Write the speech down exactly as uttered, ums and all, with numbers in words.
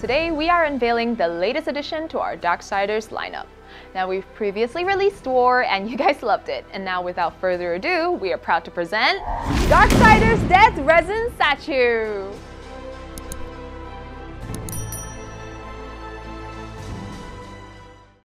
Today we are unveiling the latest addition to our Darksiders lineup. Now, we've previously released War and you guys loved it, and now without further ado, we are proud to present Darksiders Death Resin Statue!